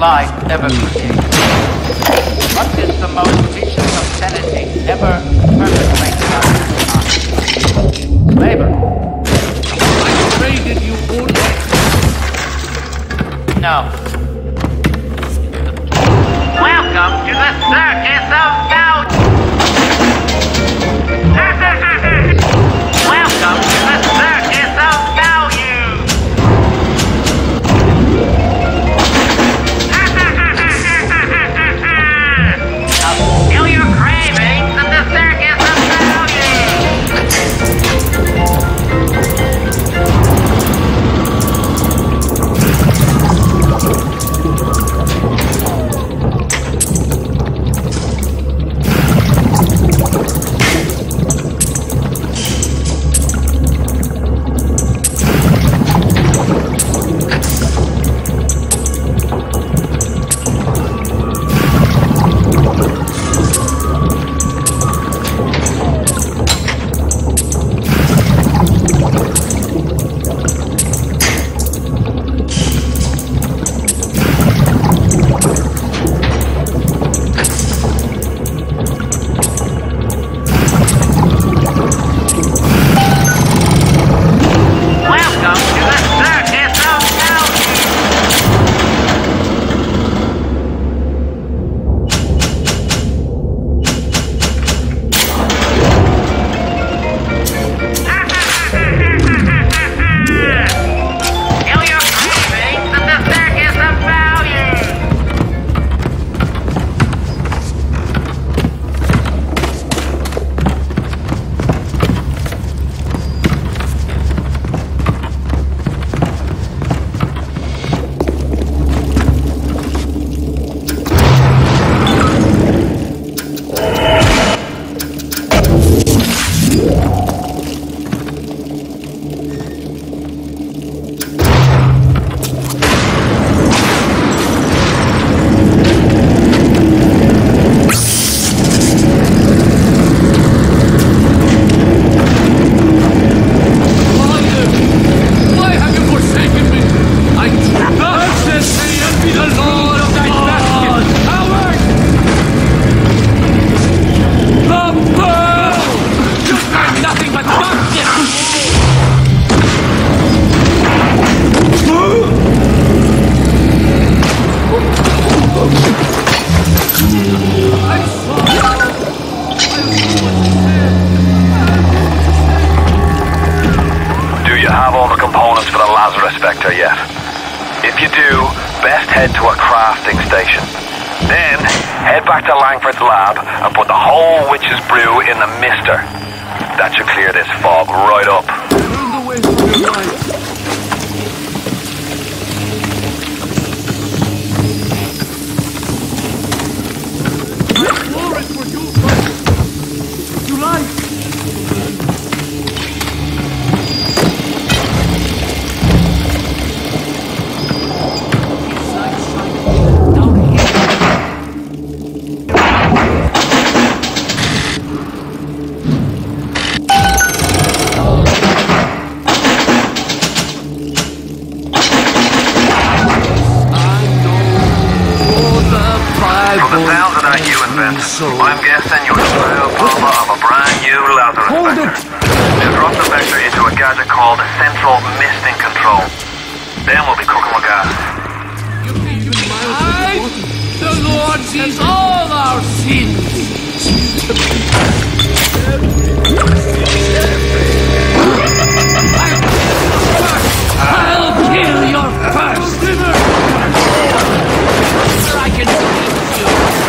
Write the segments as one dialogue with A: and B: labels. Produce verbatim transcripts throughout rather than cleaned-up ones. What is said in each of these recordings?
A: life ever created? What is the most vicious obscenity ever perpetrated on mankind? Labor.
B: I traded you all.
A: No. Welcome to the Circus of Value! Welcome to the Circus of Value! Now still your cravings of the Circus of
C: I'm guessing you're the proper of a brand new Lazarus Vector. We'll drop the Vector into a gadget called Central Misting Control. Then we'll be cooking with gas.
B: I, the Lord sees all our sins. I'll kill your first dinner. I can do you.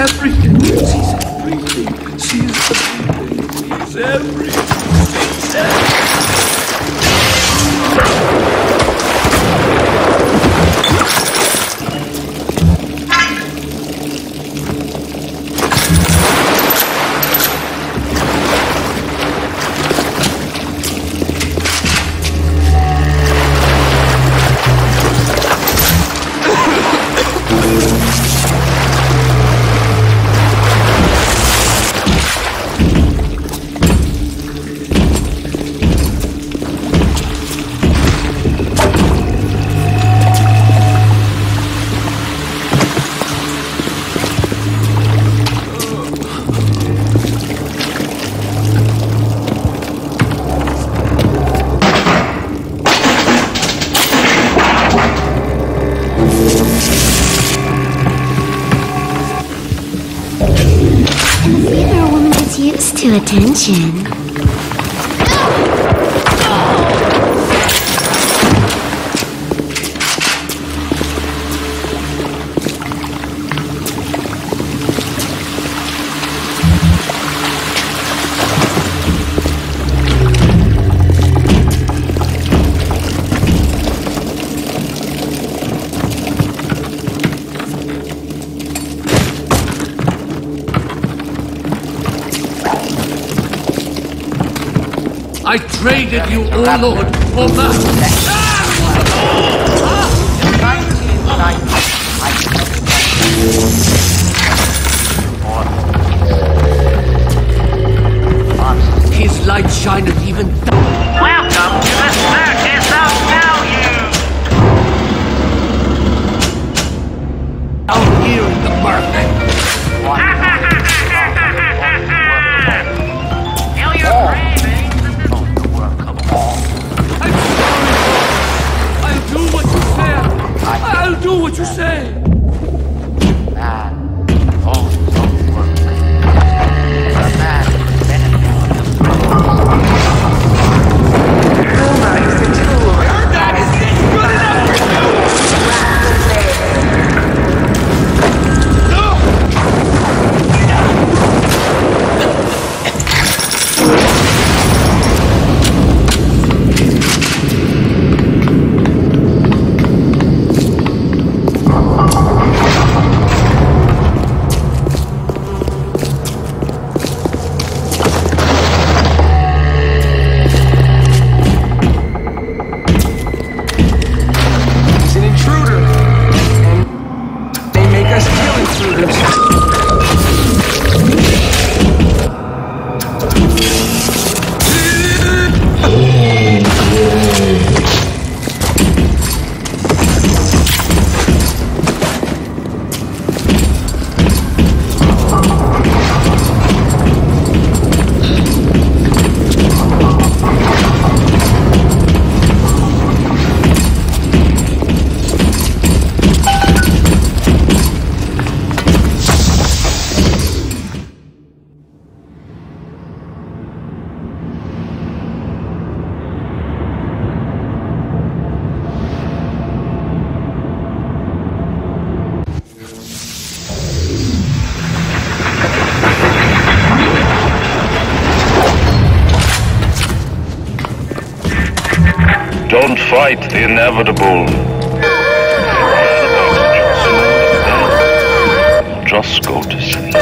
B: everything. Sees everything. Sees everything. Sees everything. Sees everything.
D: To attention.
B: I traded you, O Lord, for that. His light shineth even down.
C: Welcome to the Circus of Value!
B: Out here in the murk.
C: Feel your brain.
B: I'll do what you say. I'll do what you say.
A: Man, oh, don't work. The man benefits.
E: Rumor is the tool. That is good enough for
F: Don't fight the inevitable. Just go to sleep.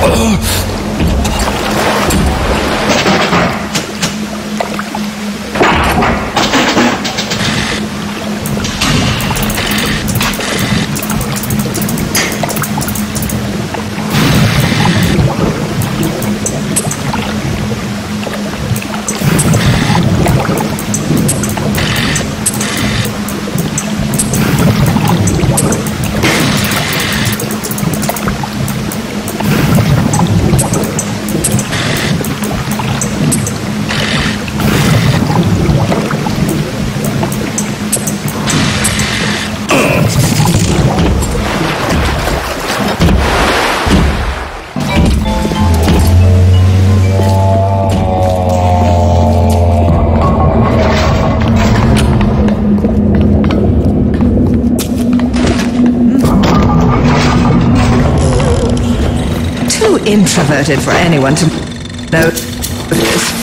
E: Introverted for anyone to know this.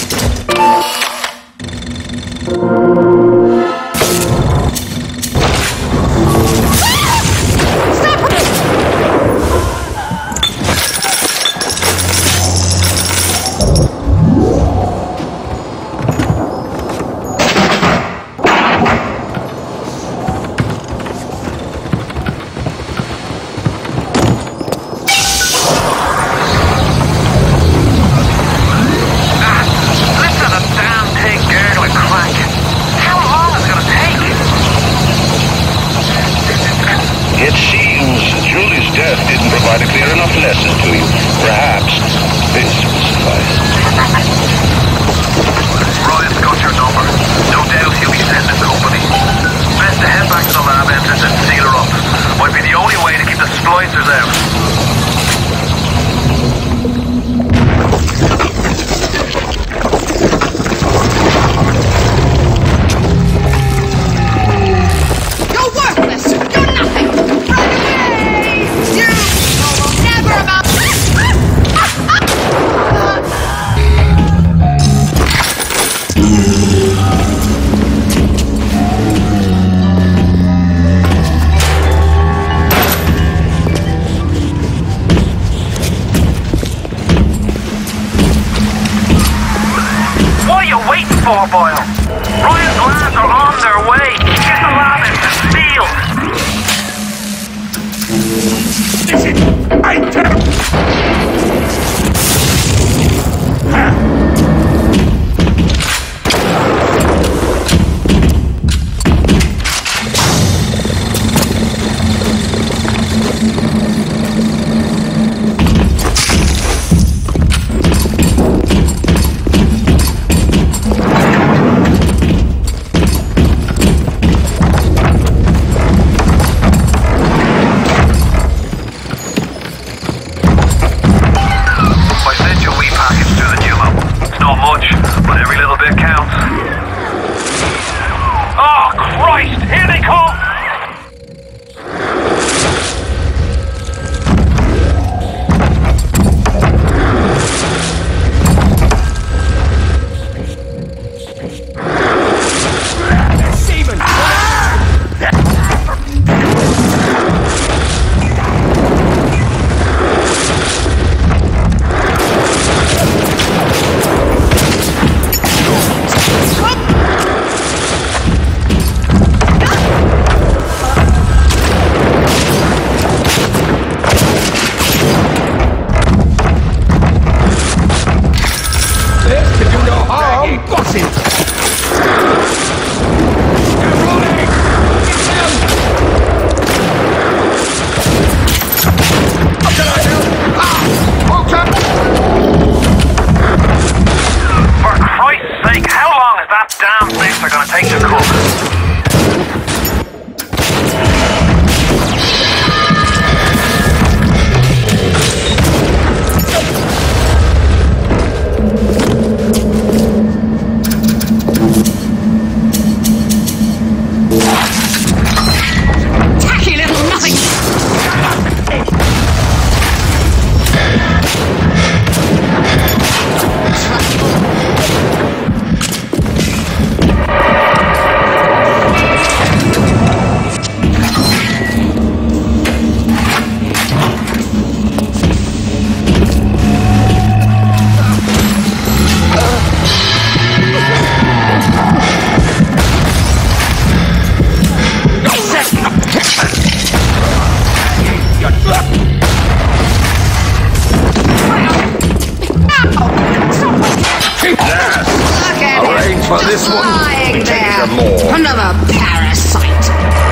G: Well, this one.
E: Lying
G: We take
E: there.
G: some more.
E: Another parasite.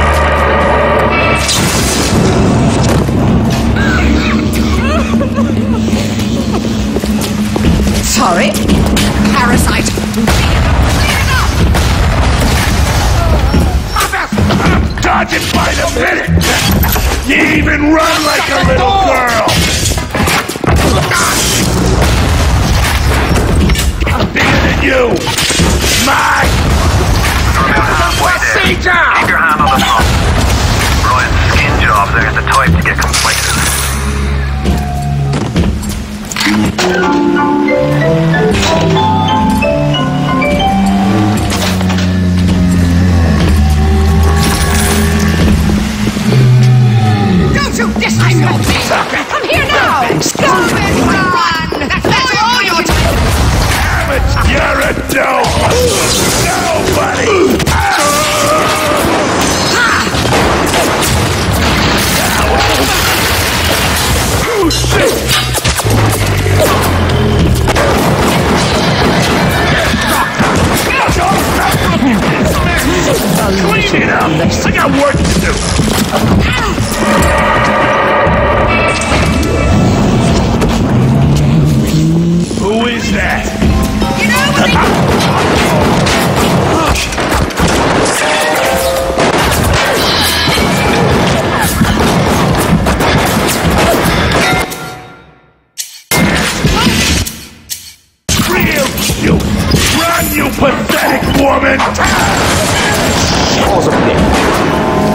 E: Sorry? Parasite.
B: I'm dodging by the minute! You even run like a little girl! I'm bigger than you! My!
C: You're about halfway there. Keep your hand on the front. Ryan's skin jobs aren't the type to get complacent.
E: Don't you disrespect me! Come here now! Stop it, run! That's all your time!
B: Damn it! You're a dope! Nobody! Oh shit! Clean it up! I got work to do! Who is that?
E: You know what
B: Real cute! Run, you pathetic woman!
G: Cause of him.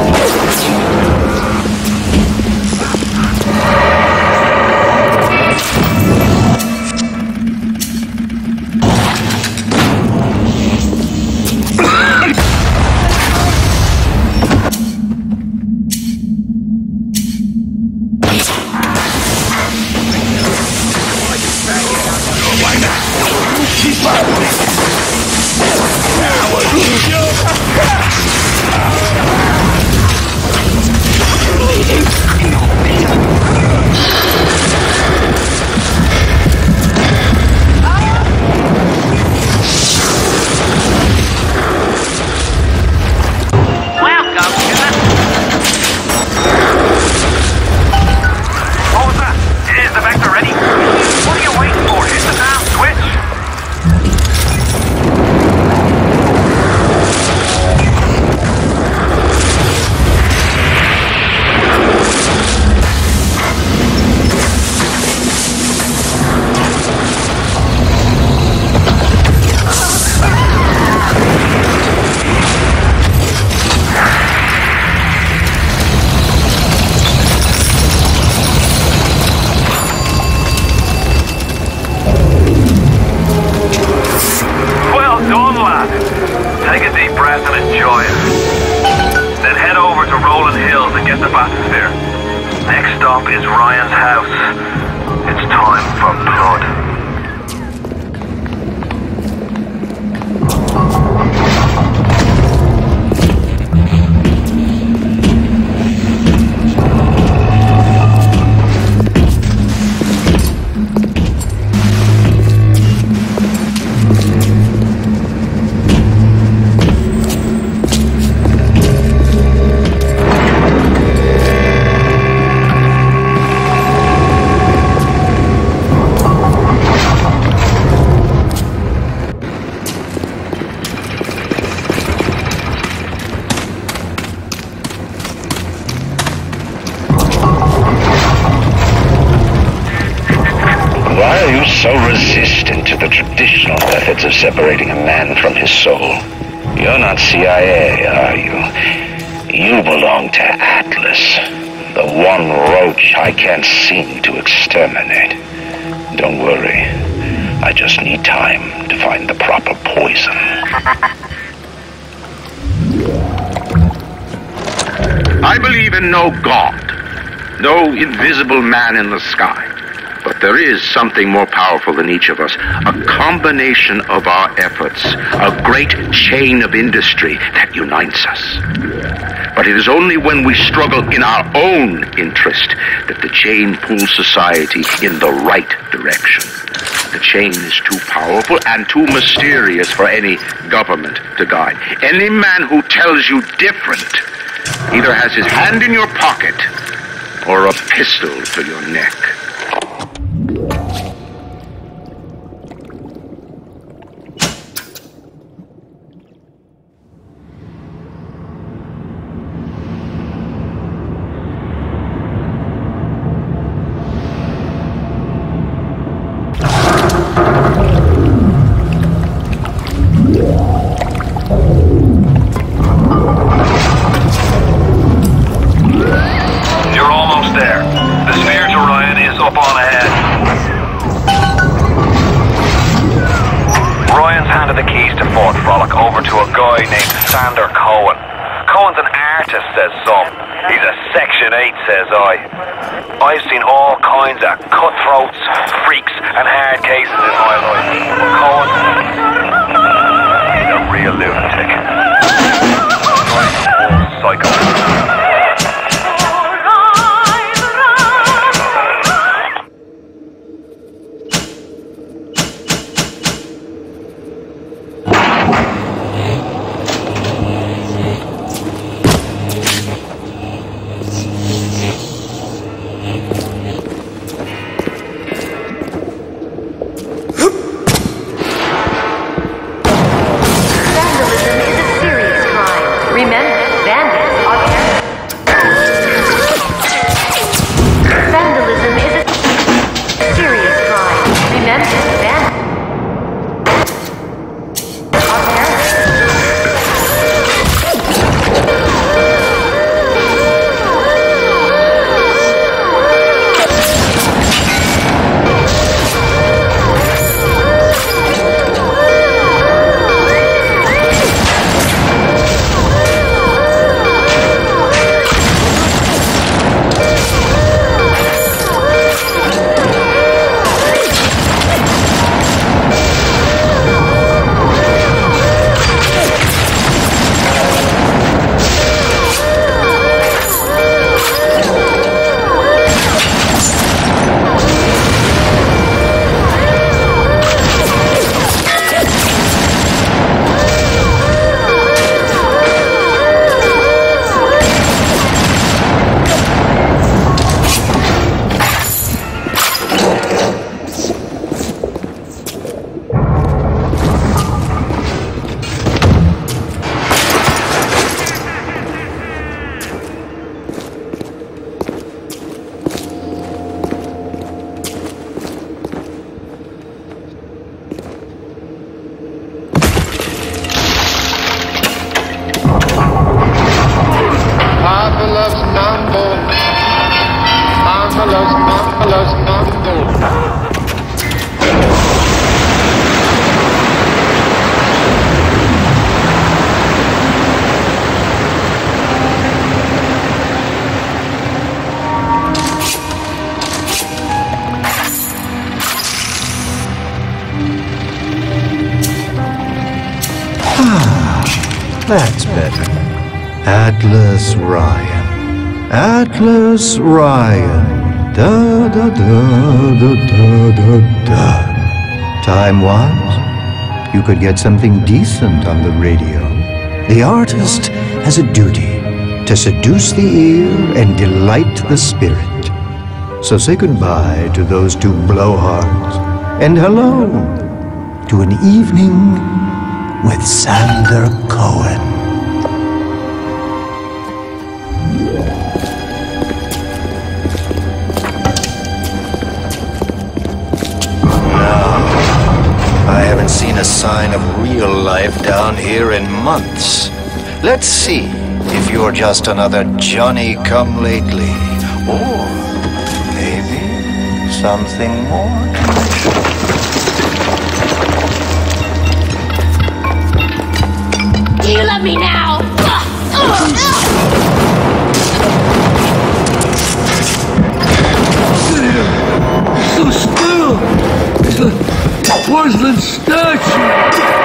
B: Keep up with me!
A: Welcome to the...
C: What was that? Is the vector ready? What are you waiting for? Hit the damn switch! Well done, lad. Take a deep breath and enjoy it. Then head over to Rolling Hills and get the bathysphere. Next stop is Ryan's house. It's time for blood.
F: Why are you so resistant to the traditional methods of separating a man from his soul? You're not C I A, are you? You belong to Atlas, the one roach I can't seem to exterminate. Don't worry. I just need time to find the proper poison.
H: I believe in no God, no invisible man in the sky. But there is something more powerful than each of us, a combination of our efforts, a great chain of industry that unites us. But it is only when we struggle in our own interest that the chain pulls society in the right direction. The chain is too powerful and too mysterious for any government to guide. Any man who tells you different either has his hand in your pocket or a pistol to your neck.
C: Says I. I've seen all kinds of cutthroats, freaks, and hard cases in my life. But Cohen, he's a real lunatic. Psycho.
I: That's better. Atlas Ryan. Atlas Ryan. Da da da da da da da. Time was, you could get something decent on the radio. The artist has a duty to seduce the ear and delight the spirit. So say goodbye to those two blowhards, and hello to an evening with Sander Cohen. No, I haven't seen a sign of real life down here in months. Let's see if you're just another Johnny-come-lately, or maybe something more.
E: Do you love me now?
B: So still! It's a porcelain statue!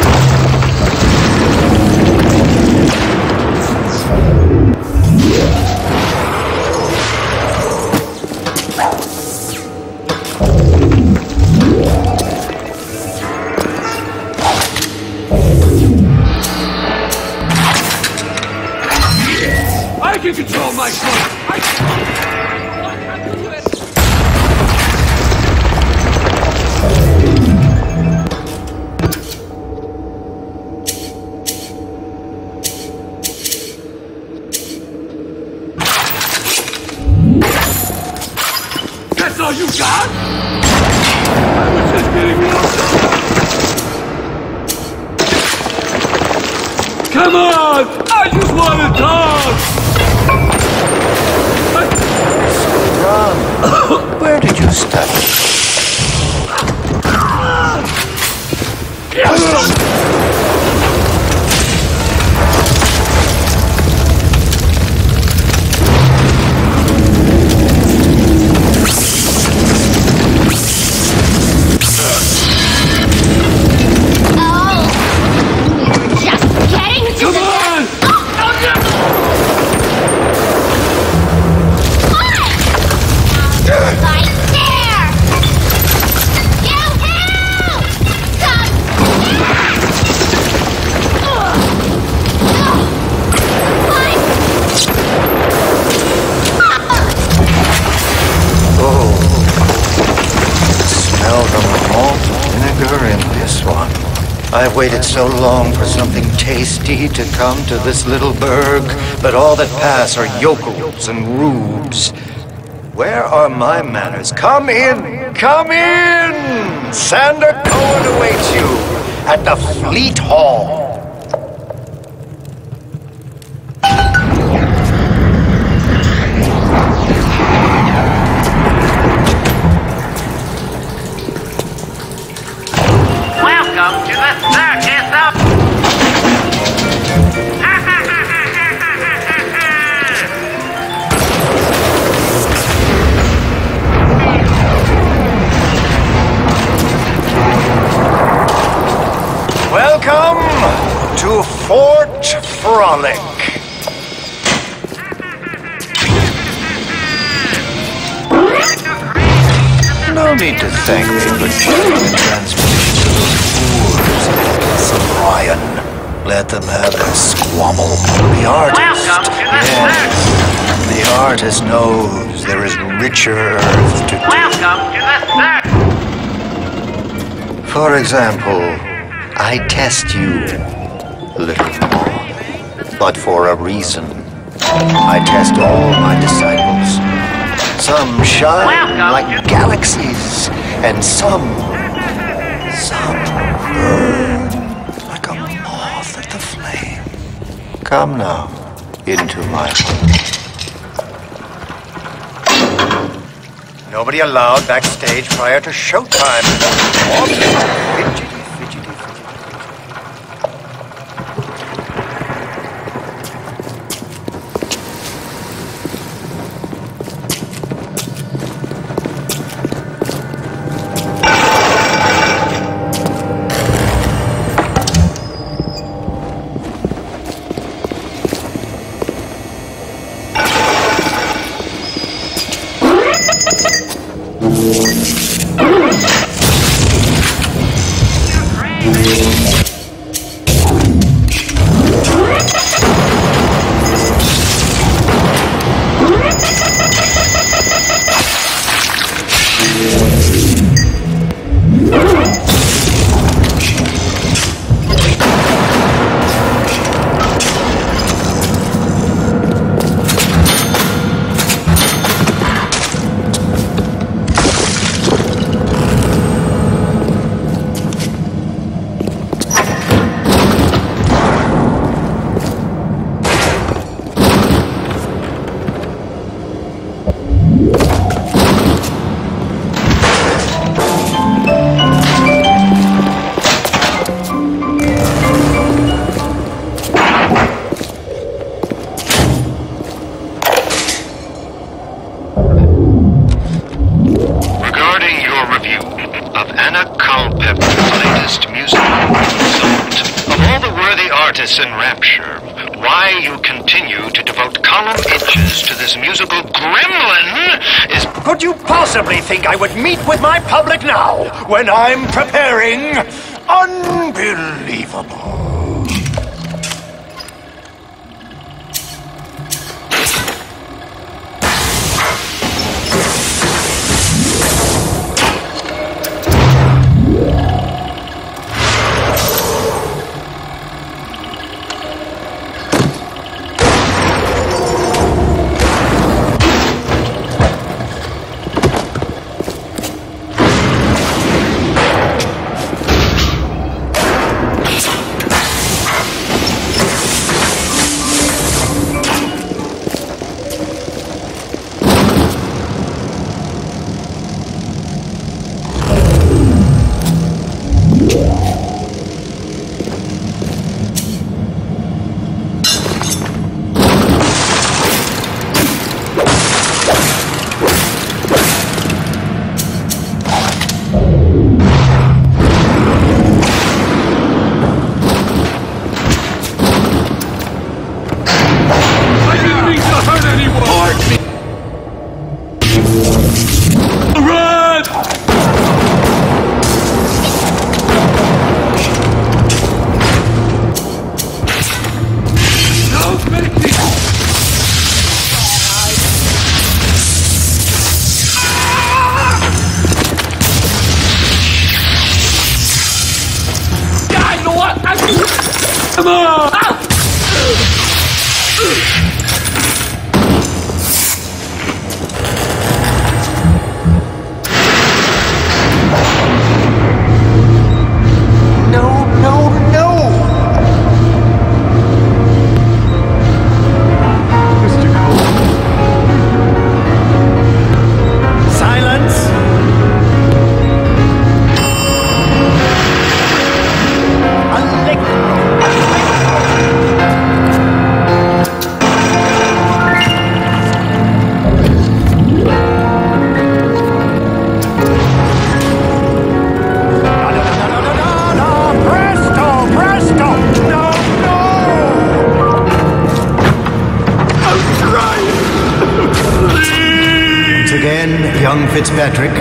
I: Yeah.
B: I can control myself! I That's all you got? I was just getting warmed up. Come on! I just want to talk!
I: Ron, where did you study? I've waited so long for something tasty to come to this little burg, but all that pass are yokels and rubes. Where are my manners? Come in! Come in! Sander Cohen awaits you at the Fleet Hall.
A: Welcome to the circus of...
I: Welcome to Fort Frolic. No need to thank me for checking the transmission to those fools, Atlas and Ryan. Let them have their squabble. The artist, yes, the artist knows there is richer earth to do.
A: Welcome to the circus.
I: For example, I test you, little moth, but for a reason. I test all my disciples. Some shine
A: Welcome.
I: like galaxies, and some, some burn like a moth at the flame. Come now, into my home. Nobody allowed backstage prior to showtime. Fidgety, fidgety, fidgety.
F: In rapture, why you continue to devote column inches to this musical gremlin is...
I: Could you possibly think I would meet with my public now, when I'm preparing? Unbelievable. young Fitzpatrick.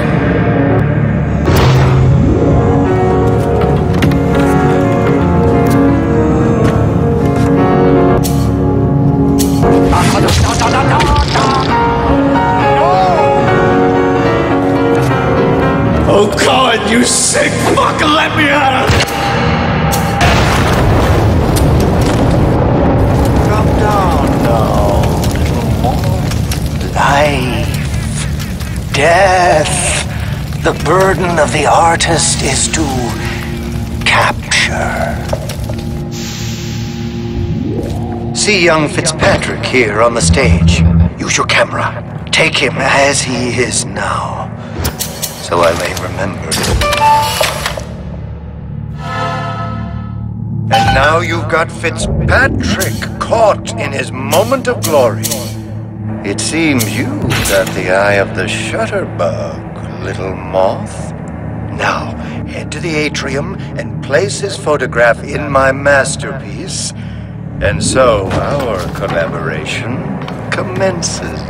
B: Oh, God, you sick fuck! Let me out!
J: Drop down now, little more. Life, death. The burden of the artist is to capture.
I: See young Fitzpatrick here on the stage. Use your camera. Take him as he is now, so I may remember him. And now you've got Fitzpatrick caught in his moment of glory. It seems you got the eye of the shutterbug, little moth. Now, head to the atrium and place his photograph in my masterpiece, and so our collaboration commences.